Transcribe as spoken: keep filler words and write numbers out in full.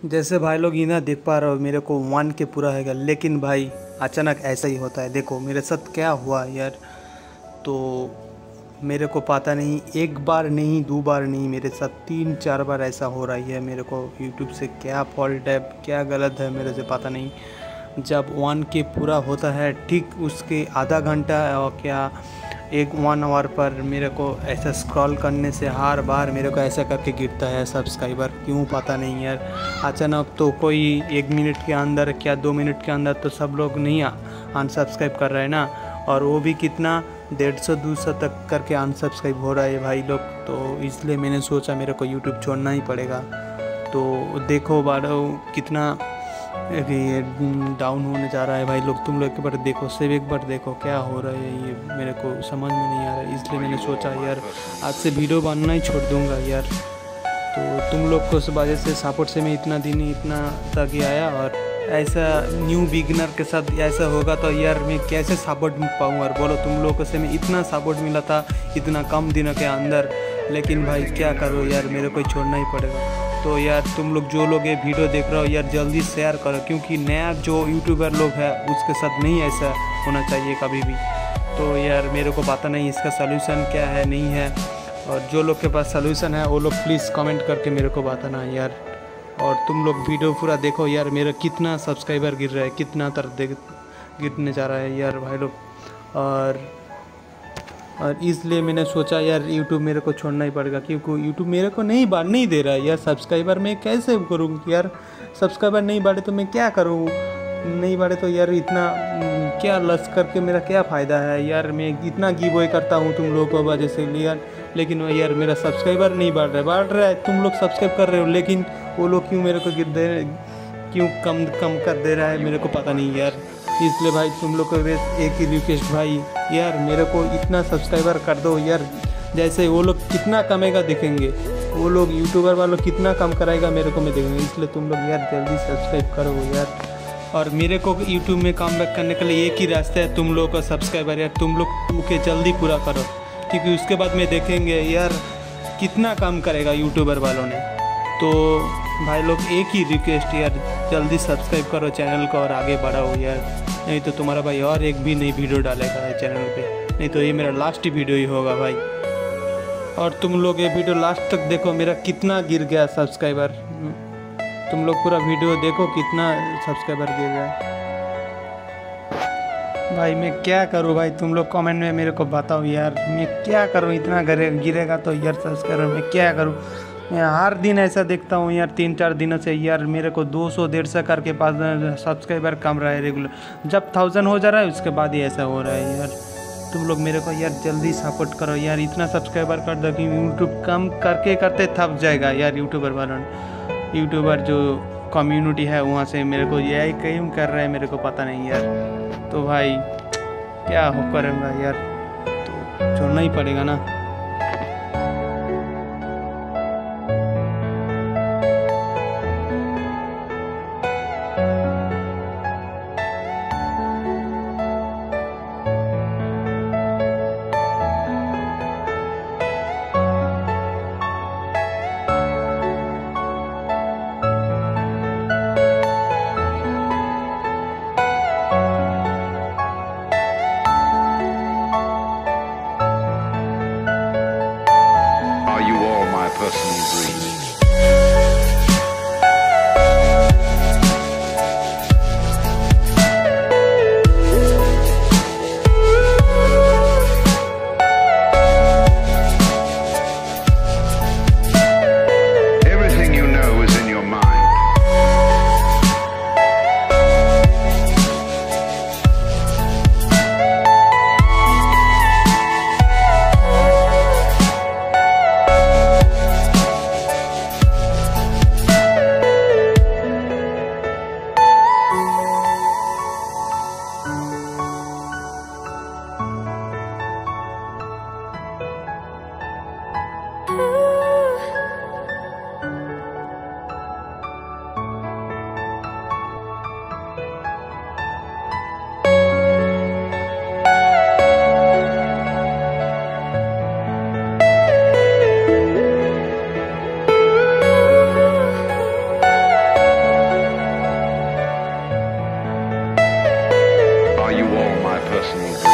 जैसे भाई लोग ये ना देख पा रहे हो, मेरे को वन के पूरा हैगा, लेकिन भाई अचानक ऐसा ही होता है। देखो मेरे साथ क्या हुआ यार, तो मेरे को पता नहीं, एक बार नहीं दो बार नहीं, मेरे साथ तीन चार बार ऐसा हो रही है। मेरे को यूट्यूब से क्या फॉल्ट है, क्या गलत है, मेरे से पता नहीं। जब वन के पूरा होता है ठीक उसके आधा घंटा और क्या एक वन आवर पर मेरे को ऐसा स्क्रॉल करने से हर बार मेरे को ऐसा करके गिरता है सब्सक्राइबर, क्यों पता नहीं यार। अचानक तो कोई एक मिनट के अंदर क्या दो मिनट के अंदर तो सब लोग नहीं अनसब्सक्राइब कर रहे हैं ना, और वो भी कितना डेढ़ सौ दो सौ तक करके अनसब्सक्राइब हो रहा है भाई लोग। तो इसलिए मैंने सोचा मेरे को यूट्यूब छोड़ना ही पड़ेगा। तो देखो बारो कितना ये डाउन होने जा रहा है भाई लोग। तुम लोग एक बार देखो, सिर्फ एक बार देखो क्या हो रहा है, ये मेरे को समझ में नहीं आ रहा है। इसलिए मैंने सोचा यार आज से वीडियो बनाना ही छोड़ दूंगा यार। तो तुम लोग को उस वजह से सपोर्ट से मैं इतना दिन इतना तक ही आया, और ऐसा न्यू बिगिनर के साथ ऐसा होगा तो यार मैं कैसे सपोर्ट पाऊँ। और बोलो तुम लोगों से मैं इतना सपोर्ट मिला था इतना कम दिनों के अंदर, लेकिन भाई क्या करो यार, मेरे को छोड़ना ही पड़ेगा। तो यार तुम लोग जो लोग ये वीडियो देख रहे हो यार जल्दी शेयर करो, क्योंकि नया जो यूट्यूबर लोग है उसके साथ नहीं ऐसा होना चाहिए कभी भी। तो यार मेरे को पता नहीं इसका सलूशन क्या है नहीं है, और जो लोग के पास सलूशन है वो लोग प्लीज़ कमेंट करके मेरे को बताना यार। और तुम लोग वीडियो पूरा देखो यार, मेरा कितना सब्सक्राइबर गिर रहा है, कितना तर गिरने जा रहा है यार भाई लोग। और और इसलिए मैंने सोचा यार यूट्यूब मेरे को छोड़ना ही पड़ेगा, क्योंकि यूट्यूब मेरे को नहीं बढ़ नहीं दे रहा है यार सब्सक्राइबर। मैं कैसे करूँ यार, सब्सक्राइबर नहीं बढ़े तो मैं क्या करूँ, नहीं बढ़े तो यार इतना क्या लस करके मेरा क्या फ़ायदा है यार। मैं इतना गिव अवे करता हूँ तुम लोगों को वजह से यार, लेकिन यार मेरा सब्सक्राइबर नहीं बढ़ रहा है। बढ़ रहा है, तुम लोग सब्सक्राइब कर रहे हो, लेकिन वो लोग क्यों मेरे को गिर दे क्यों कम कम कर दे रहा है मेरे को पता नहीं यार। इसलिए भाई तुम लोग को एक ही रिक्वेस्ट भाई यार, मेरे को इतना सब्सक्राइबर कर दो यार, जैसे वो लोग कितना कमेगा देखेंगे, वो लोग यूट्यूबर वालों कितना कम कराएगा मेरे को मैं देखेंगे। इसलिए तुम लोग यार जल्दी सब्सक्राइब करो यार। और मेरे को यूट्यूब में कम बैक करने के लिए एक ही रास्ता है, तुम लोग का सब्सक्राइबर यार तुम लोग के जल्दी पूरा करो, क्योंकि उसके बाद में देखेंगे यार कितना कम करेगा यूट्यूबर वालों ने। तो भाई लोग एक ही रिक्वेस्ट यार, जल्दी सब्सक्राइब करो चैनल को और आगे बढ़ाओ यार, नहीं तो तुम्हारा भाई और एक भी नई वीडियो डालेगा चैनल पे, नहीं तो ये मेरा लास्ट वीडियो ही होगा भाई। और तुम लोग ये वीडियो लास्ट तक देखो, मेरा कितना गिर गया सब्सक्राइबर, तुम लोग पूरा वीडियो देखो कितना सब्सक्राइबर गिर गया भाई। मैं क्या करूँ भाई, तुम लोग कमेंट में मेरे को बताओ यार, मैं क्या करूँ, इतना गिरे गिरेगा तो यार सब्सक्राइबर मैं क्या करूँ। मैं हर दिन ऐसा देखता हूँ यार, तीन चार दिनों से यार मेरे को दो सौ डेढ़ सौ करके पास सब्सक्राइबर कम रहा है रेगुलर। जब थाउजेंड हो जा रहा है उसके बाद ही ऐसा हो रहा है यार। तुम लोग मेरे को यार जल्दी सपोर्ट करो यार, इतना सब्सक्राइबर कर दो कि यूट्यूब कम करके करते थक जाएगा यार यूट्यूबर वालों। यूट्यूबर जो कम्युनिटी है वहाँ से मेरे को यही क्लेम कर रहा है, मेरे को पता नहीं यार। तो भाई क्या हो करूँगा यार, तो छोड़ना ही पड़ेगा ना। you all my personal